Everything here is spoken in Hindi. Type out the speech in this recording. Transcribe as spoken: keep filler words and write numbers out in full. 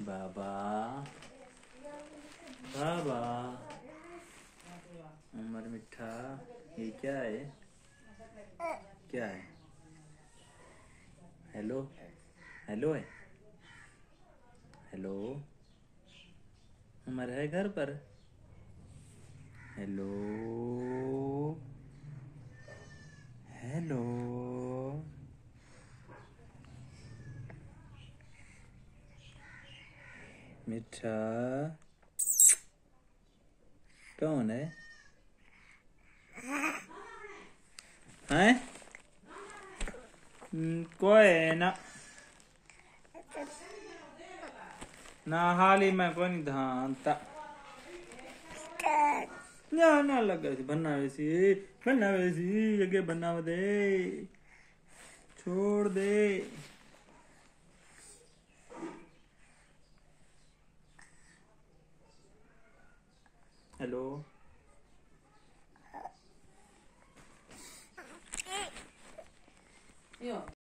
बाबा बाबा उमर मिठा, ये क्या है? क्या है? हेलो हेलो है। हेलो उमर है घर पर? हेलो हेलो मिठा कौन है? हैं? कोई है ना ना हाली में कोई नहीं धानता ना ना लगा सी बनना वैसी बनना वैसी जगह बनना दे छोड़ दे। हेलो